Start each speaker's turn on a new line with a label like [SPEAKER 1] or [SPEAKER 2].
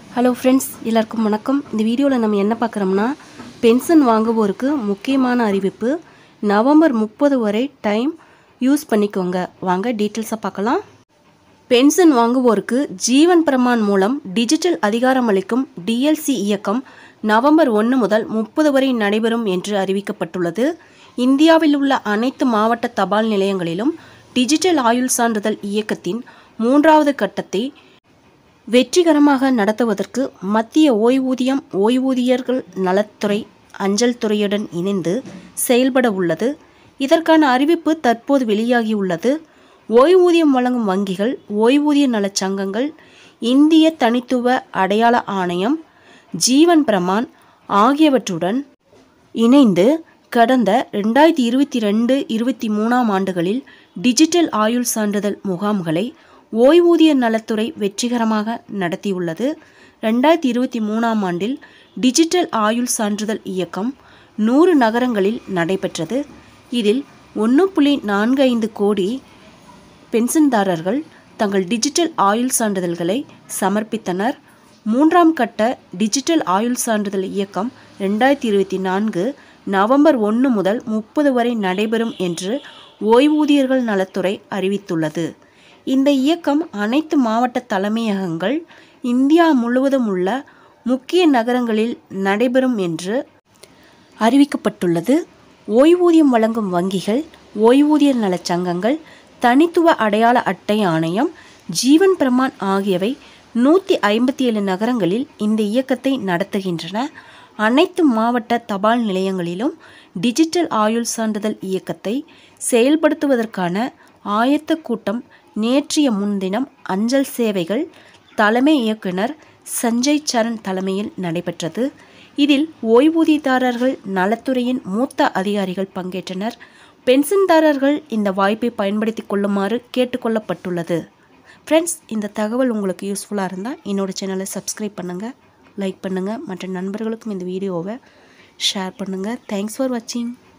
[SPEAKER 1] Hello friends, எல்லாருக்கும் வணக்கம். இந்த வீடியோவில் நம்ம என்ன பார்க்குறோம்னா, பென்ஷன் வாங்குவோருக்கு முக்கியமான அறிவிப்பு. நவம்பர் 30 வரை டைம் யூஸ் பண்ணிக்கோங்க. வாங்க டீட்டெயில்ஸாக பார்க்கலாம். பென்ஷன் வாங்குவோருக்கு ஜீவன் பிரமான் மூலம் டிஜிட்டல் அதிகாரமளிக்கும் டிஎல்சி இயக்கம் நவம்பர் 1 முதல் 30 வரை நடைபெறும் என்று அறிவிக்கப்பட்டுள்ளது. இந்தியாவில் உள்ள அனைத்து மாவட்ட தபால் நிலையங்களிலும் டிஜிட்டல் ஆயுள் சான்றிதழ் இயக்கத்தின் 3வது கட்டத்தை வெற்றிகரமாக நடத்துவதற்கு மத்திய ஓய்வூதியர்கள் நலத்துறை அஞ்சல் துறையுடன் இணைந்து செயல்பட உள்ளது. இதற்கான அறிவிப்பு தற்போது வெளியாகியுள்ளது. ஓய்வூதியம் வழங்கும் வங்கிகள், ஓய்வூதிய நலச் சங்கங்கள், இந்திய தனித்துவ அடையாள ஆணையம், ஜீவன் பிரமான் ஆகியவற்றுடன் இணைந்து கடந்த 2022-23 ஆண்டுகளில் டிஜிட்டல் ஆயுள் சான்றிதழ் முகாம்களை ஓய்வூதிய நலத்துறை வெற்றிகரமாக நடத்தியுள்ளது. 2023 ஆண்டில் டிஜிட்டல் ஆயுள் சான்றிதழ் இயக்கம் 100 நகரங்களில் நடைபெற்றது. இதில் 1.45 கோடி பென்ஷன்தாரர்கள் தங்கள் டிஜிட்டல் ஆயுள் சான்றிதழ்களை சமர்ப்பித்தனர். 3ஆம் கட்ட டிஜிட்டல் ஆயுள் சான்றிதழ் இயக்கம் 2024 நவம்பர் 1 முதல் 30 வரை நடைபெறும் என்று ஓய்வூதியர்கள் நலத்துறை அறிவித்துள்ளது. இந்த இயக்கம் அனைத்து மாவட்ட தலைமையகங்கள், இந்தியா முழுவதும் உள்ள முக்கிய நகரங்களில் நடைபெறும் என்று அறிவிக்கப்பட்டுள்ளது. ஓய்வூதியம் வழங்கும் வங்கிகள், ஓய்வூதிய நலச் சங்கங்கள், தனித்துவ அடையாள அட்டை ஆணையம், ஜீவன் பிரமான் ஆகியவை 157 நகரங்களில் இந்த இயக்கத்தை நடத்துகின்றன. அனைத்து மாவட்ட தபால் நிலையங்களிலும் டிஜிட்டல் ஆயுள் சான்றிதழ் இயக்கத்தை செயல்படுத்துவதற்கான ஆயத்த கூட்டம் நேற்றைய முன்தினம் அஞ்சல் சேவைகள் தலைமை இயக்குனர் சஞ்சய் சரண் தலைமையில் நடைபெற்றது. இதில் ஓய்வூதியதாரர்கள் நலத்துறையின் மூத்த அதிகாரிகள் பங்கேற்றனர். பென்ஷன்தாரர்கள் இந்த வாய்ப்பை பயன்படுத்தி கொள்ளுமாறு கேட்டுக்கொள்ளப்பட்டுள்ளது. ஃப்ரெண்ட்ஸ், இந்த தகவல் உங்களுக்கு யூஸ்ஃபுல்லாக இருந்தால் என்னோட சேனலை சப்ஸ்கிரைப் பண்ணுங்கள், லைக் பண்ணுங்கள், மற்ற நண்பர்களுக்கும் இந்த வீடியோவை ஷேர் பண்ணுங்கள். தேங்க்ஸ் ஃபார் வாட்சிங்.